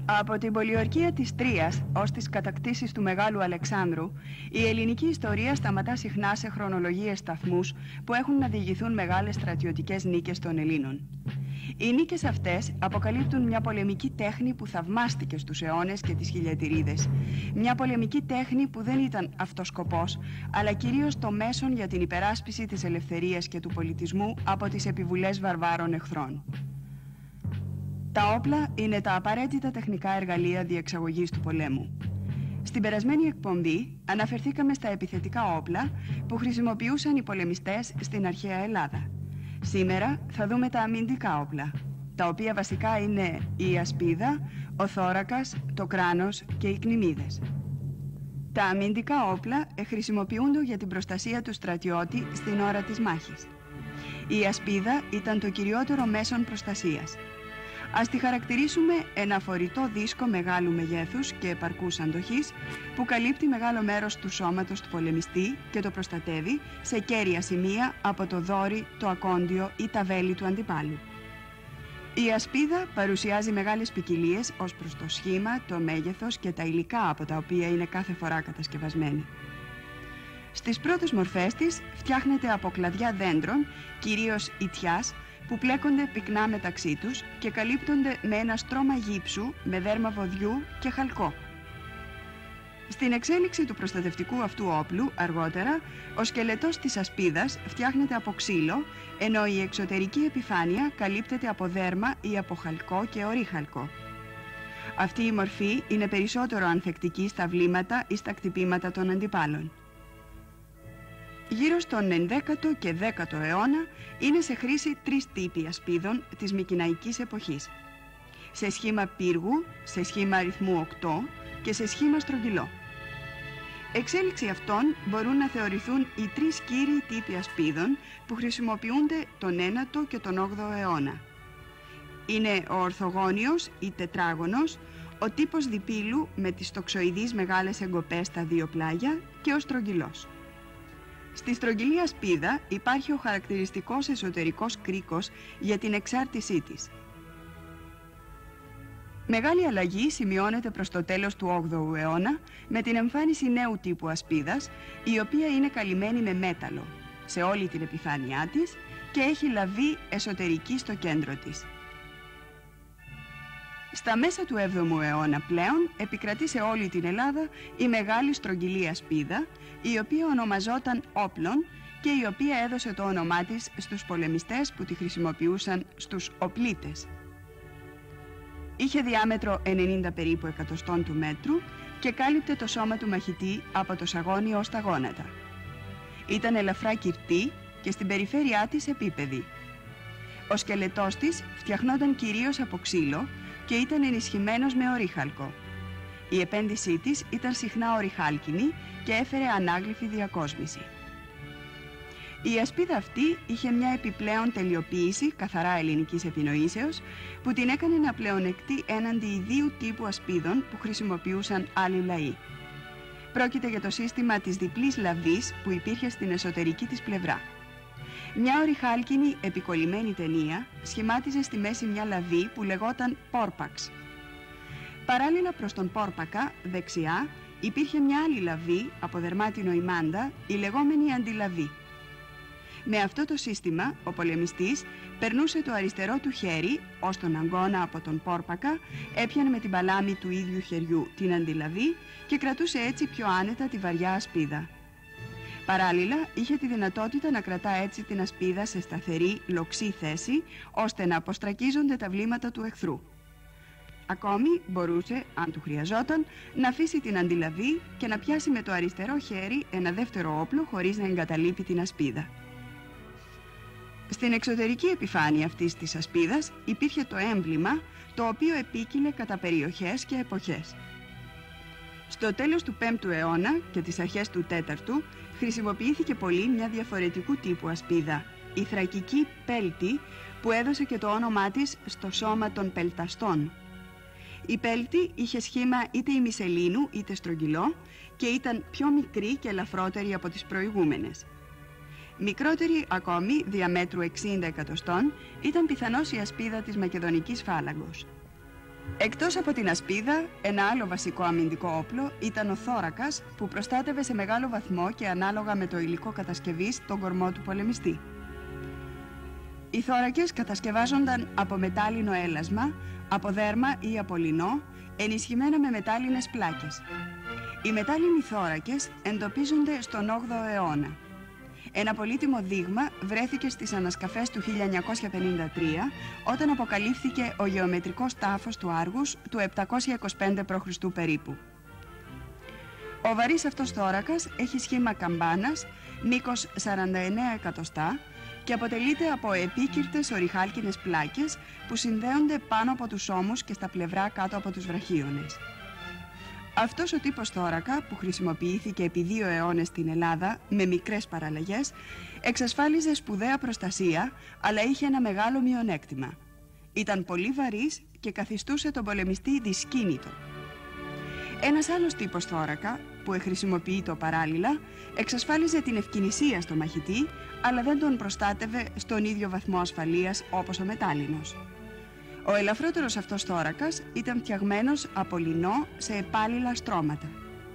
Από την πολιορκία της Τρίας ως τις κατακτήσεις του Μεγάλου Αλεξάνδρου, η ελληνική ιστορία σταματά συχνά σε χρονολογίες σταθμούς που έχουν να διηγηθούν μεγάλες στρατιωτικές νίκες των Ελλήνων. Οι νίκες αυτές αποκαλύπτουν μια πολεμική τέχνη που θαυμάστηκε στους αιώνες και τις χιλιατηρίδες. Μια πολεμική τέχνη που δεν ήταν αυτός σκοπός, αλλά κυρίως το μέσον για την υπεράσπιση της ελευθερίας και του πολιτισμού από τις επιβουλές βαρβάρων εχθρών. Τα όπλα είναι τα απαραίτητα τεχνικά εργαλεία διεξαγωγής του πολέμου. Στην περασμένη εκπομπή αναφερθήκαμε στα επιθετικά όπλα που χρησιμοποιούσαν οι πολεμιστές στην αρχαία Ελλάδα. Σήμερα θα δούμε τα αμυντικά όπλα, τα οποία βασικά είναι η ασπίδα, ο θώρακας, το κράνος και οι κνημίδες. Τα αμυντικά όπλα χρησιμοποιούνται για την προστασία του στρατιώτη στην ώρα της μάχης. Η ασπίδα ήταν το κυριότερο μέσον προστασίας. Ας τη χαρακτηρίσουμε ένα φορητό δίσκο μεγάλου μεγέθους και επαρκούς αντοχής που καλύπτει μεγάλο μέρος του σώματος του πολεμιστή και το προστατεύει σε κέρια σημεία από το δόρυ, το ακόντιο ή τα βέλη του αντιπάλου. Η ασπίδα παρουσιάζει μεγάλες ποικιλίες ως προς το σχήμα, το μέγεθος και τα υλικά από τα οποία είναι κάθε φορά κατασκευασμένη. Στις πρώτες μορφές της φτιάχνεται από κλαδιά δέντρων, κυρίως ιτιάς, που πλέκονται πυκνά μεταξύ τους και καλύπτονται με ένα στρώμα γύψου με δέρμα βοδιού και χαλκό. Στην εξέλιξη του προστατευτικού αυτού όπλου, αργότερα, ο σκελετός της ασπίδας φτιάχνεται από ξύλο, ενώ η εξωτερική επιφάνεια καλύπτεται από δέρμα ή από χαλκό και ορίχαλκο. Αυτή η μορφή είναι περισσότερο ανθεκτική στα βλήματα ή στα κτυπήματα των αντιπάλων. Γύρω στον 11ο και 10ο αιώνα είναι σε χρήση τρεις τύποι ασπίδων της Μικηναϊκής εποχής. Σε σχήμα πύργου, σε σχήμα αριθμού 8 και σε σχήμα στρογγυλό. Εξέλιξη αυτών μπορούν να θεωρηθούν οι τρεις κύριοι τύποι ασπίδων που χρησιμοποιούνται τον 9ο και τον 8ο αιώνα. Είναι ο ορθογώνιος ή τετράγωνος, ο τύπος διπύλου με τις τοξοειδείς μεγάλες εγκοπές στα δύο πλάγια και ο στρογγυλός. Στη στρογγυλή ασπίδα υπάρχει ο χαρακτηριστικός εσωτερικός κρίκος για την εξάρτησή της. Μεγάλη αλλαγή σημειώνεται προς το τέλος του 8ου αιώνα με την εμφάνιση νέου τύπου ασπίδας, η οποία είναι καλυμμένη με μέταλλο σε όλη την επιφάνειά της και έχει λαβή εσωτερική στο κέντρο της. Στα μέσα του 7ου αιώνα πλέον επικρατεί σε όλη την Ελλάδα η μεγάλη στρογγυλή ασπίδα, η οποία ονομαζόταν όπλων και η οποία έδωσε το όνομά της στους πολεμιστές που τη χρησιμοποιούσαν στους οπλίτες. Είχε διάμετρο 90 περίπου εκατοστών του μέτρου και κάλυπτε το σώμα του μαχητή από το σαγόνι ως τα γόνατα. Ήταν ελαφρά κυρτή και στην περιφέρειά της επίπεδη. Ο σκελετός της φτιαχνόταν κυρίως από ξύλο και ήταν ενισχυμένος με ορίχαλκο. Η επένδυσή της ήταν συχνά οριχάλκινη και έφερε ανάγλυφη διακόσμηση. Η ασπίδα αυτή είχε μια επιπλέον τελειοποίηση καθαρά ελληνικής επινοήσεως που την έκανε να πλεονεκτεί έναντι ιδίου τύπου ασπίδων που χρησιμοποιούσαν άλλοι λαοί. Πρόκειται για το σύστημα της διπλής λαβής που υπήρχε στην εσωτερική της πλευρά. Μια οριχάλκινη επικολλημένη ταινία σχημάτιζε στη μέση μια λαβή που λεγόταν πόρπαξ. Παράλληλα προς τον πόρπακα, δεξιά, υπήρχε μια άλλη λαβή από δερμάτινο ημάντα, η λεγόμενη αντιλαβή. Με αυτό το σύστημα, ο πολεμιστής περνούσε το αριστερό του χέρι, ως τον αγκώνα από τον πόρπακα, έπιανε με την παλάμη του ίδιου χεριού την αντιλαβή και κρατούσε έτσι πιο άνετα τη βαριά ασπίδα. Παράλληλα, είχε τη δυνατότητα να κρατά έτσι την ασπίδα σε σταθερή, λοξή θέση, ώστε να αποστρακίζονται τα βλήματα του εχθρού. Ακόμη μπορούσε, αν του χρειαζόταν, να αφήσει την αντιλαβή και να πιάσει με το αριστερό χέρι ένα δεύτερο όπλο χωρίς να εγκαταλείπει την ασπίδα. Στην εξωτερική επιφάνεια αυτής της ασπίδας υπήρχε το έμβλημα, το οποίο επίκυλε κατά περιοχές και εποχές. Στο τέλος του 5ου αιώνα και τις αρχές του 4ου χρησιμοποιήθηκε πολύ μια διαφορετικού τύπου ασπίδα, η θρακική πέλτη, που έδωσε και το όνομά της στο σώμα των πελταστών. Η πέλτη είχε σχήμα είτε ημισελήνου είτε στρογγυλό και ήταν πιο μικρή και ελαφρότερη από τις προηγούμενες. Μικρότερη ακόμη, διαμέτρου 60 εκατοστών, ήταν πιθανώς η ασπίδα της Μακεδονικής φάλαγγος. Εκτός από την ασπίδα, ένα άλλο βασικό αμυντικό όπλο ήταν ο θώρακας, που προστάτευε σε μεγάλο βαθμό και ανάλογα με το υλικό κατασκευής τον κορμό του πολεμιστή. Οι θώρακες κατασκευάζονταν από μετάλλινο έλασμα, από δέρμα ή από λινό, ενισχυμένα με μετάλλινες πλάκες. Οι μετάλλινοι θώρακες εντοπίζονται στον 8ο αιώνα. Ένα πολύτιμο δείγμα βρέθηκε στις ανασκαφές του 1953, όταν αποκαλύφθηκε ο γεωμετρικός τάφος του Άργους του 725 π.Χ. περίπου. Ο βαρύς αυτός θώρακας έχει σχήμα καμπάνας, μήκος 49 εκατοστά και αποτελείται από επίκυρτες ορυχάλκινες πλάκες που συνδέονται πάνω από τους ώμους και στα πλευρά κάτω από τους βραχίονες. Αυτός ο τύπος θώρακα, που χρησιμοποιήθηκε επί 2 αιώνες στην Ελλάδα με μικρές παραλλαγές, εξασφάλιζε σπουδαία προστασία, αλλά είχε ένα μεγάλο μειονέκτημα. Ήταν πολύ βαρύς και καθιστούσε τον πολεμιστή δυσκίνητο. Ένας άλλος τύπος θώρακα, που χρησιμοποιείται παράλληλα, εξασφάλιζε την ευκινησία στο μαχητή, αλλά δεν τον προστάτευε στον ίδιο βαθμό ασφαλείας όπως ο μετάλλινος. Ο ελαφρότερος αυτός θώρακας ήταν φτιαγμένος από λινό σε επάλληλα στρώματα.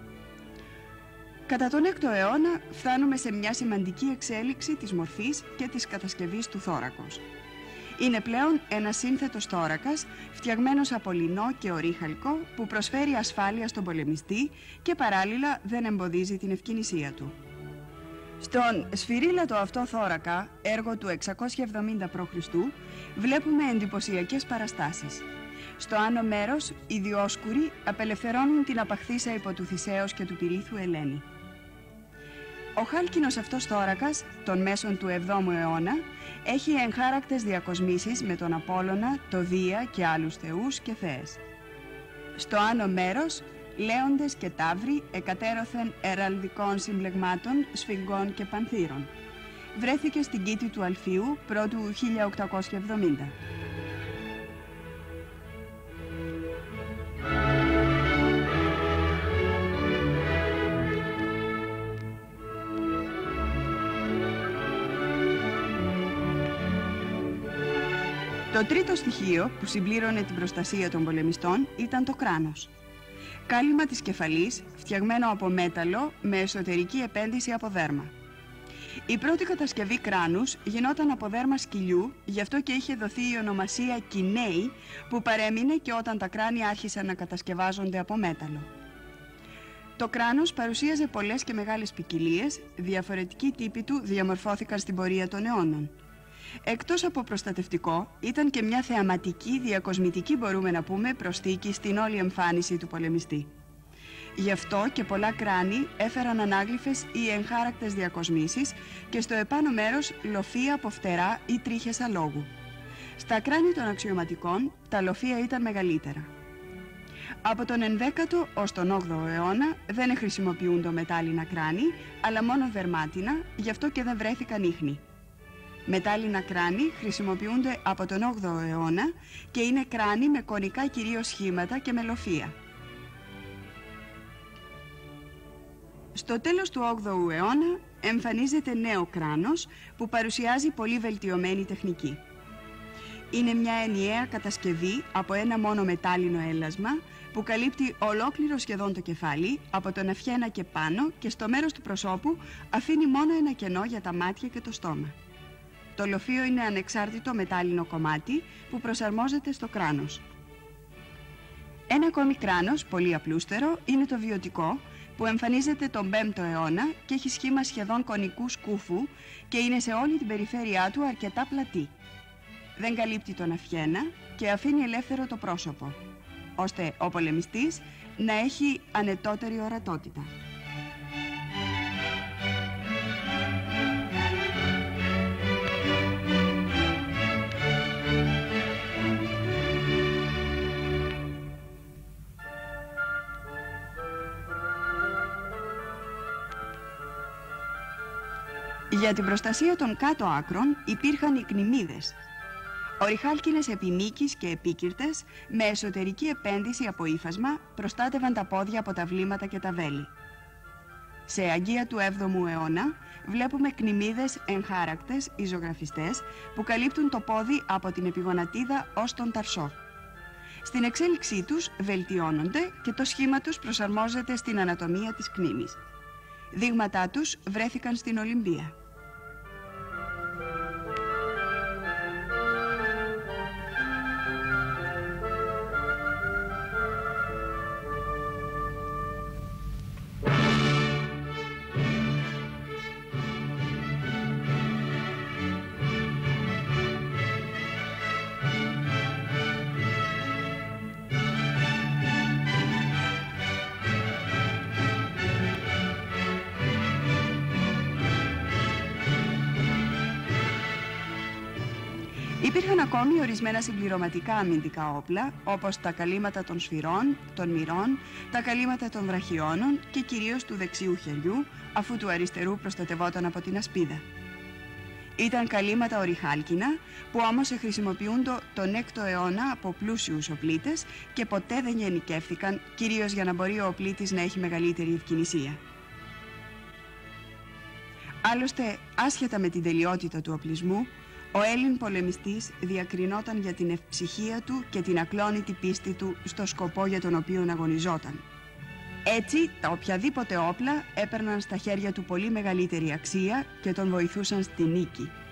Κατά τον 6ο αιώνα φτάνουμε σε μια σημαντική εξέλιξη της μορφής και της κατασκευής του θώρακος. Είναι πλέον ένας σύνθετος θώρακας φτιαγμένος από λινό και ορύχαλκο που προσφέρει ασφάλεια στον πολεμιστή και παράλληλα δεν εμποδίζει την ευκινησία του. Στον σφυρίλατο αυτό θώρακα, έργο του 670 π.Χ., βλέπουμε εντυπωσιακές παραστάσεις. Στο άνω μέρος, οι Διόσκουροι απελευθερώνουν την απαχθήσα υπό του Θησέως και του Πυρίθου Ελένη. Ο χάλκινος αυτός θώρακας, των μέσων του 7ου αιώνα, έχει εγχάρακτες διακοσμήσεις με τον Απόλλωνα, το Δία και άλλους θεούς και θεές. Στο άνω μέρος, λέοντες και ταύροι εκατέρωθεν εραλδικών συμπλεγμάτων, σφυγγών και πανθύρων. Βρέθηκε στην κήτη του Αλφίου πρώτου 1870. Το τρίτο στοιχείο που συμπλήρωνε την προστασία των πολεμιστών ήταν το κράνος. Κάλυμα της κεφαλής, φτιαγμένο από μέταλλο με εσωτερική επένδυση από δέρμα. Η πρώτη κατασκευή κράνους γινόταν από δέρμα σκυλιού, γι' αυτό και είχε δοθεί η ονομασία κινέι, που παρέμεινε και όταν τα κράνια άρχισαν να κατασκευάζονται από μέταλλο. Το κράνος παρουσίαζε πολλές και μεγάλες ποικιλίες, διαφορετικοί τύποι του διαμορφώθηκαν στην πορεία των αιώνων. Εκτός από προστατευτικό, ήταν και μια θεαματική, διακοσμητική μπορούμε να πούμε, προσθήκη στην όλη εμφάνιση του πολεμιστή. Γι' αυτό και πολλά κράνη έφεραν ανάγλυφες ή εγχάρακτες διακοσμήσεις και στο επάνω μέρος λοφεία από φτερά ή τρίχες αλόγου. Στα κράνη των αξιωματικών τα λοφεία ήταν μεγαλύτερα. Από τον 11ο ως τον 8ο αιώνα δεν χρησιμοποιούνται μετάλλινα κράνη, αλλά μόνο δερμάτινα, γι' αυτό και δεν βρέθηκαν ίχνη. Μετάλλινα κράνη χρησιμοποιούνται από τον 8ο αιώνα και είναι κράνη με κονικά κυρίως σχήματα και με λοφεία. Στο τέλος του 8ου αιώνα εμφανίζεται νέο κράνος που παρουσιάζει πολύ βελτιωμένη τεχνική. Είναι μια ενιαία κατασκευή από ένα μόνο μετάλλινο έλασμα που καλύπτει ολόκληρο σχεδόν το κεφάλι από τον αυχένα και πάνω και στο μέρος του προσώπου αφήνει μόνο ένα κενό για τα μάτια και το στόμα. Το λοφείο είναι ανεξάρτητο μετάλλινο κομμάτι που προσαρμόζεται στο κράνος. Ένα ακόμη κράνος, πολύ απλούστερο, είναι το βιωτικό, που εμφανίζεται τον 5ο αιώνα και έχει σχήμα σχεδόν κονικού σκούφου και είναι σε όλη την περιφέρειά του αρκετά πλατή. Δεν καλύπτει τον αυχένα και αφήνει ελεύθερο το πρόσωπο, ώστε ο πολεμιστής να έχει ανετότερη ορατότητα. Για την προστασία των κάτω άκρων υπήρχαν οι κνημίδες, ορυχάλκινες επιμήκης και επίκυρτες με εσωτερική επένδυση από ύφασμα προστάτευαν τα πόδια από τα βλήματα και τα βέλη. Σε αγγεία του 7ου αιώνα βλέπουμε κνημίδες εγχάρακτες ή ζωγραφιστές που καλύπτουν το πόδι από την επιγονατίδα ως τον ταρσό. Στην εξέλιξή τους βελτιώνονται και το σχήμα τους προσαρμόζεται στην ανατομία της κνήμης. Δείγματά τους βρέθηκαν στην Ολυμπία. Υπήρχαν ακόμη ορισμένα συμπληρωματικά αμυντικά όπλα, όπως τα καλύματα των σφυρών, των μυρών, τα καλύματα των βραχιώνων και κυρίως του δεξιού χεριού, αφού του αριστερού προστατευόταν από την ασπίδα. Ήταν καλύματα ορυχάλκινα, που όμως χρησιμοποιούνται τον 6ο αιώνα από πλούσιους οπλίτες και ποτέ δεν γενικεύθηκαν, κυρίως για να μπορεί ο οπλίτης να έχει μεγαλύτερη ευκινησία. Άλλωστε, άσχετα με την τελειότητα του οπλισμού, ο Έλλην πολεμιστής διακρινόταν για την ευψυχία του και την ακλόνητη πίστη του στο σκοπό για τον οποίο αγωνιζόταν. Έτσι, τα οποιαδήποτε όπλα έπαιρναν στα χέρια του πολύ μεγαλύτερη αξία και τον βοηθούσαν στη νίκη.